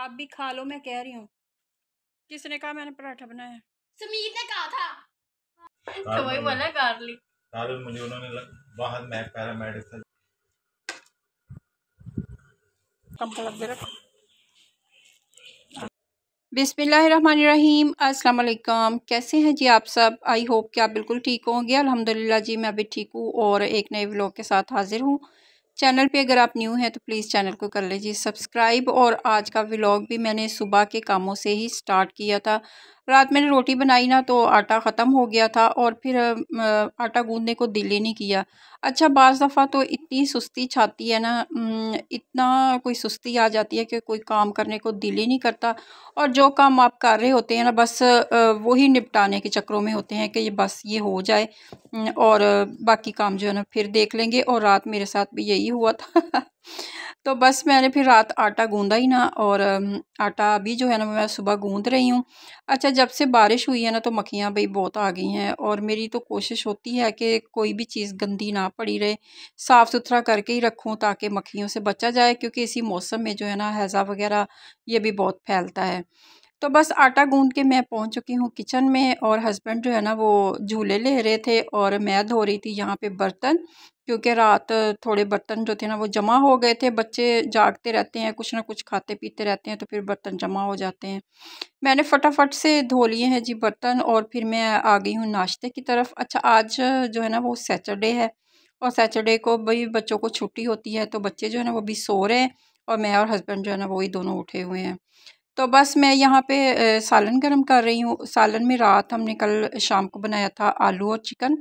आप भी खा लो, मैं कह रही हूँ। किसने कहा मैंने पराठा बनाया? समीर ने कहा था। तो वही बोला गार्लिक। मुझे उन्होंने बाहर मैप पैरामेडिक कम लग दे रखो। बिस्मिल्लाहिर्रहमानिर्रहीम, अस्सलाम वालेकुम। कैसे हैं जी आप सब? आई होप कि आप बिल्कुल ठीक होंगे। अल्हम्दुलिल्लाह जी, मैं भी ठीक हूँ और एक नए व्लॉग के साथ हाजिर हूँ। चैनल पे अगर आप न्यू हैं तो प्लीज़ चैनल को कर लीजिए सब्सक्राइब। और आज का व्लॉग भी मैंने सुबह के कामों से ही स्टार्ट किया था। रात मैंने रोटी बनाई ना, तो आटा ख़त्म हो गया था और फिर आटा गूंदने को दिल ही नहीं किया। अच्छा, बाज़ दफ़ा तो इतनी सुस्ती छाती है ना, इतना कोई सुस्ती आ जाती है कि कोई काम करने को दिल ही नहीं करता। और जो काम आप कर रहे होते हैं ना, बस वही निपटाने के चक्करों में होते हैं कि ये बस ये हो जाए, और बाकी काम जो है ना फिर देख लेंगे। और रात मेरे साथ भी यही हुआ था। तो बस मैंने फिर रात आटा गूंदा ही ना, और आटा अभी जो है ना मैं सुबह गूंद रही हूँ। अच्छा, जब से बारिश हुई है ना तो मक्खियाँ भाई बहुत आ गई हैं, और मेरी तो कोशिश होती है कि कोई भी चीज़ गंदी ना पड़ी रहे, साफ़ सुथरा करके ही रखूँ ताकि मक्खियों से बचा जाए, क्योंकि इसी मौसम में जो है ना हैज़ा वगैरह ये भी बहुत फैलता है। तो बस आटा गूंद के मैं पहुंच चुकी हूँ किचन में, और हस्बैंड जो है ना वो झूले ले रहे थे और मैं धो रही थी यहाँ पे बर्तन, क्योंकि रात थोड़े बर्तन जो थे ना वो जमा हो गए थे। बच्चे जागते रहते हैं, कुछ ना कुछ खाते पीते रहते हैं, तो फिर बर्तन जमा हो जाते हैं। मैंने फटाफट से धो लिए हैं जी बर्तन, और फिर मैं आ गई हूँ नाश्ते की तरफ। अच्छा, आज जो है ना वो सैटरडे है, और सैटरडे को भाई बच्चों को छुट्टी होती है, तो बच्चे जो है ना वो भी सो रहे हैं, और मैं और हस्बैंड जो है ना वही दोनों उठे हुए हैं। तो बस मैं यहाँ पे सालन गर्म कर रही हूँ। सालन में रात हमने कल शाम को बनाया था आलू और चिकन,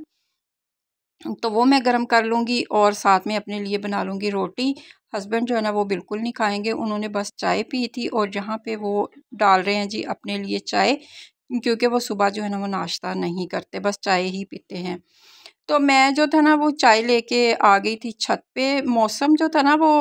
तो वो मैं गर्म कर लूँगी और साथ में अपने लिए बना लूँगी रोटी। हस्बैंड जो है ना वो बिल्कुल नहीं खाएंगे, उन्होंने बस चाय पी थी, और यहाँ पे वो डाल रहे हैं जी अपने लिए चाय, क्योंकि वो सुबह जो है ना वो नाश्ता नहीं करते, बस चाय ही पीते हैं। तो मैं जो था ना वो चाय लेके आ गई थी छत पे। मौसम जो था ना वो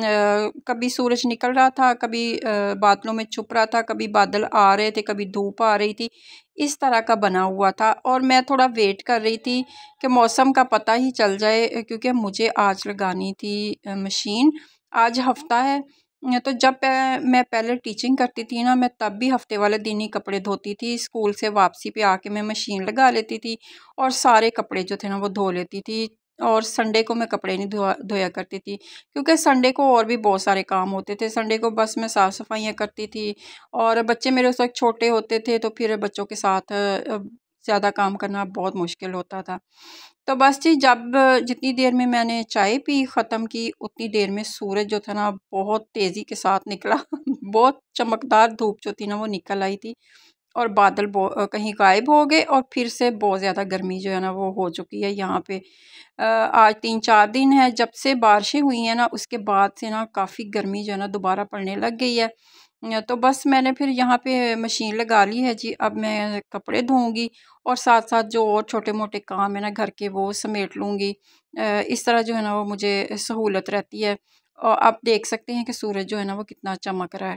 कभी सूरज निकल रहा था, कभी बादलों में छुप रहा था, कभी बादल आ रहे थे, कभी धूप आ रही थी, इस तरह का बना हुआ था। और मैं थोड़ा वेट कर रही थी कि मौसम का पता ही चल जाए, क्योंकि मुझे आज लगानी थी मशीन। आज हफ्ता है। तो जब मैं पहले टीचिंग करती थी ना, मैं तब भी हफ्ते वाले दिन ही कपड़े धोती थी। स्कूल से वापसी पे आके मैं मशीन लगा लेती थी और सारे कपड़े जो थे ना वो धो लेती थी। और संडे को मैं कपड़े नहीं धोया करती थी, क्योंकि संडे को और भी बहुत सारे काम होते थे। संडे को बस मैं साफ़ सफाइयाँ करती थी, और बच्चे मेरे उस वक्त छोटे होते थे, तो फिर बच्चों के साथ ज़्यादा काम करना बहुत मुश्किल होता था। तो बस जी, जब जितनी देर में मैंने चाय पी ख़त्म की, उतनी देर में सूरज जो था ना बहुत तेज़ी के साथ निकला। बहुत चमकदार धूप जो थी ना वो निकल आई थी, और बादल कहीं गायब हो गए, और फिर से बहुत ज़्यादा गर्मी जो है ना वो हो चुकी है यहाँ पे। आज 3-4 दिन है जब से बारिशें हुई हैं ना, उसके बाद से ना काफ़ी गर्मी जो है ना दोबारा पड़ने लग गई है। तो बस मैंने फिर यहाँ पे मशीन लगा ली है जी। अब मैं कपड़े धोऊंगी, और साथ साथ जो और छोटे मोटे काम है ना घर के, वो समेट लूँगी। इस तरह जो है ना वो मुझे सहूलत रहती है। और आप देख सकते हैं कि सूरज जो है ना वो कितना चमक रहा है,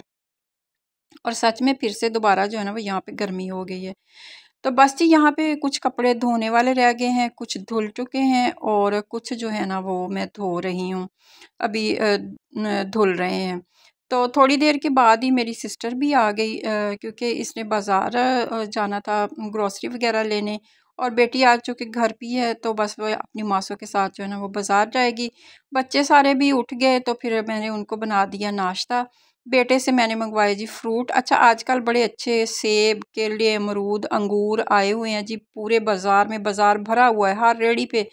और सच में फिर से दोबारा जो है ना वो यहाँ पे गर्मी हो गई है। तो बस जी, यहाँ पे कुछ कपड़े धोने वाले रह गए हैं, कुछ धुल चुके हैं, और कुछ जो है ना वो मैं धो रही हूँ, अभी धुल रहे हैं। तो थोड़ी देर के बाद ही मेरी सिस्टर भी आ गई, क्योंकि इसने बाज़ार जाना था ग्रॉसरी वगैरह लेने, और बेटी आज चूँकि घर पे है, तो बस वो अपनी मासों के साथ जो है ना वो बाज़ार जाएगी। बच्चे सारे भी उठ गए, तो फिर मैंने उनको बना दिया नाश्ता। बेटे से मैंने मंगवाए जी फ्रूट। अच्छा, आजकल बड़े अच्छे सेब, केले, अमरूद, अंगूर आए हुए हैं जी पूरे बाज़ार में। बाज़ार भरा हुआ है, हर रेहड़ी पे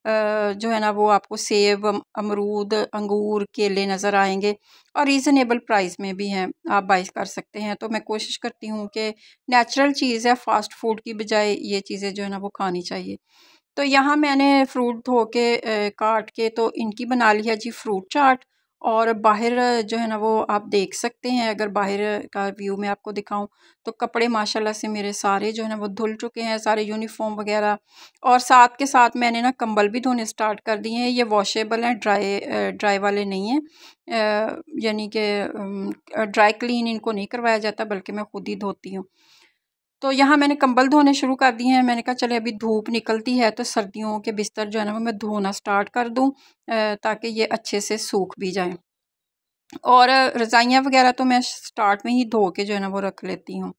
जो है ना वो आपको सेब, अमरूद, अंगूर, केले नज़र आएंगे, और रीज़नेबल प्राइस में भी हैं, आप बाई कर सकते हैं। तो मैं कोशिश करती हूँ कि नेचुरल चीज़ है, फ़ास्ट फूड की बजाय ये चीज़ें जो है ना वो खानी चाहिए। तो यहाँ मैंने फ्रूट धो के काट के तो इनकी बना लिया जी फ्रूट चाट। और बाहर जो है ना वो आप देख सकते हैं, अगर बाहर का व्यू मैं आपको दिखाऊं, तो कपड़े माशाल्लाह से मेरे सारे जो है ना वो धुल चुके हैं, सारे यूनिफॉर्म वगैरह। और साथ के साथ मैंने ना कंबल भी धोने स्टार्ट कर दिए हैं। ये वॉशेबल हैं, ड्राई वाले नहीं हैं, यानी कि ड्राई क्लीन इनको नहीं करवाया जाता, बल्कि मैं खुद ही धोती हूँ। तो यहाँ मैंने कंबल धोने शुरू कर दिए हैं। मैंने कहा चले अभी धूप निकलती है तो सर्दियों के बिस्तर जो है ना वो मैं धोना स्टार्ट कर दूँ, ताकि ये अच्छे से सूख भी जाएं। और रज़ाइयाँ वगैरह तो मैं स्टार्ट में ही धो के जो है ना वो रख लेती हूँ।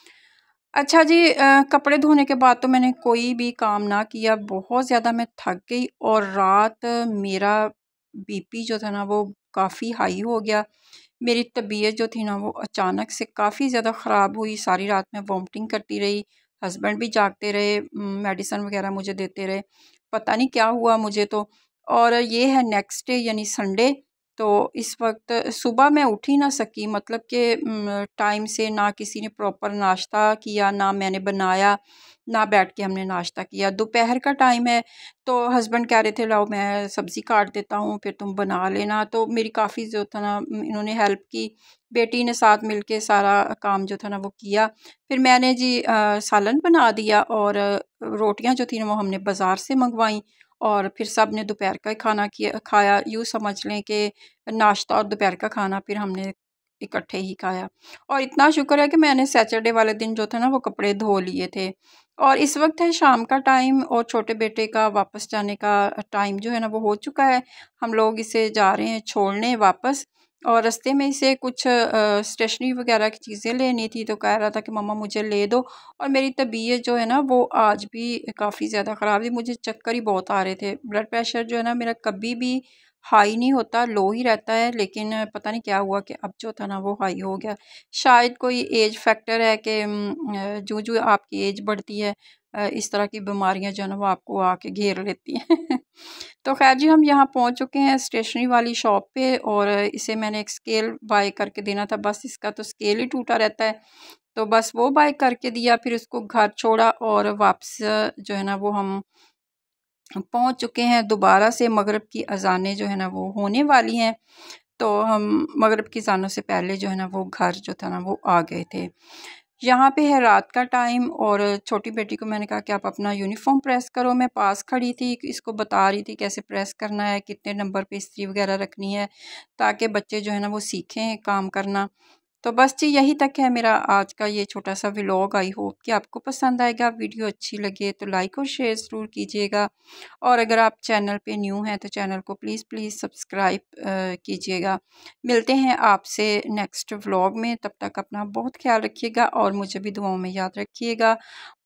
अच्छा जी, कपड़े धोने के बाद तो मैंने कोई भी काम ना किया, बहुत ज़्यादा मैं थक गई और रात मेरा बीपी जो था ना वो काफ़ी हाई हो गया। मेरी तबीयत जो थी ना वो अचानक से काफ़ी ज़्यादा ख़राब हुई, सारी रात मैं वॉमिटिंग करती रही, हस्बैंड भी जागते रहे, मेडिसिन वगैरह मुझे देते रहे, पता नहीं क्या हुआ मुझे तो। और ये है नेक्स्ट डे यानी संडे, तो इस वक्त सुबह मैं उठ ही ना सकी, मतलब कि टाइम से ना किसी ने प्रॉपर नाश्ता किया, ना मैंने बनाया, ना बैठ के हमने नाश्ता किया। दोपहर का टाइम है तो हस्बैंड कह रहे थे लाओ मैं सब्ज़ी काट देता हूँ फिर तुम बना लेना, तो मेरी काफ़ी जो था ना इन्होंने हेल्प की, बेटी ने साथ मिलके सारा काम जो था ना वो किया। फिर मैंने जी सालन बना दिया और रोटियां जो थी ना वो हमने बाज़ार से मंगवाई, और फिर सब ने दोपहर का ही खाना किया खाया। यूँ समझ लें कि नाश्ता और दोपहर का खाना फिर हमने इकट्ठे ही खाया। और इतना शुक्र है कि मैंने सैटरडे वाले दिन जो थे ना वो कपड़े धो लिए थे। और इस वक्त है शाम का टाइम और छोटे बेटे का वापस जाने का टाइम जो है ना वो हो चुका है। हम लोग इसे जा रहे हैं छोड़ने वापस, और रास्ते में इसे कुछ स्टेशनरी वगैरह की चीज़ें लेनी थी, तो कह रहा था कि मम्मा मुझे ले दो। और मेरी तबीयत जो है ना वो आज भी काफ़ी ज़्यादा ख़राब थी, मुझे चक्कर ही बहुत आ रहे थे। ब्लड प्रेशर जो है ना मेरा कभी भी हाई नहीं होता, लो ही रहता है, लेकिन पता नहीं क्या हुआ कि अब जो था ना वो हाई हो गया। शायद कोई एज फैक्टर है कि जो जो आपकी एज बढ़ती है इस तरह की बीमारियां जो है ना वो आपको आके घेर लेती हैं। तो खैर जी, हम यहाँ पहुँच चुके हैं स्टेशनरी वाली शॉप पे, और इसे मैंने एक स्केल बाय करके देना था, बस इसका तो स्केल ही टूटा रहता है, तो बस वो बाय करके दिया, फिर उसको घर छोड़ा और वापस जो है ना वो हम पहुंच चुके हैं। दोबारा से मगरिब की अज़ानें जो है ना वो होने वाली हैं, तो हम मगरिब की अज़ानों से पहले जो है ना वो घर जो था ना वो आ गए थे। यहाँ पे है रात का टाइम, और छोटी बेटी को मैंने कहा कि आप अपना यूनिफॉर्म प्रेस करो। मैं पास खड़ी थी, इसको बता रही थी कैसे प्रेस करना है, कितने नंबर पे इस्त्री वगैरह रखनी है, ताकि बच्चे जो है ना वो सीखें काम करना। तो बस जी यही तक है मेरा आज का ये छोटा सा व्लॉग। आई होप कि आपको पसंद आएगा। वीडियो अच्छी लगे तो लाइक और शेयर ज़रूर कीजिएगा, और अगर आप चैनल पे न्यू हैं तो चैनल को प्लीज़ प्लीज़ सब्सक्राइब कीजिएगा। मिलते हैं आपसे नेक्स्ट व्लॉग में, तब तक अपना बहुत ख्याल रखिएगा और मुझे भी दुआओं में याद रखिएगा।